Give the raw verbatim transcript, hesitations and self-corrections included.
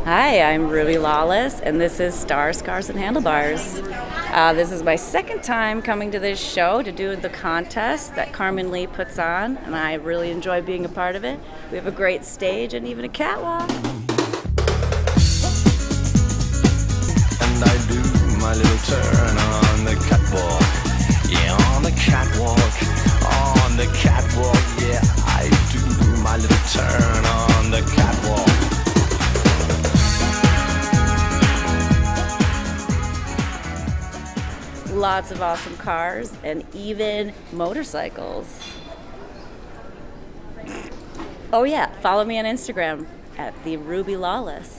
Hi, I'm Ruby Lawless, and this is Stars, Cars, and Handlebars. Uh, this is my second time coming to this show to do the contest that Carmen Lee puts on, and I really enjoy being a part of it. We have a great stage and even a catwalk. And I do my little turn on the catwalk. Yeah, on the catwalk, on the catwalk. Yeah, I do my little turn on the catwalk. Lots of awesome cars and even motorcycles. Oh yeah, follow me on Instagram at the Ruby Lawless.